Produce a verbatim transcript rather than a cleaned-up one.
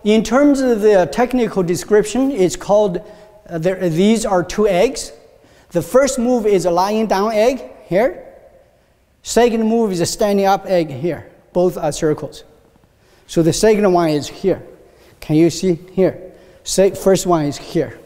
in terms of the technical description, it's called, uh, there, these are two eggs. The first move is a lying down egg here. Second move is a standing up egg here. Both are circles. So the second one is here. Can you see here? First one is here.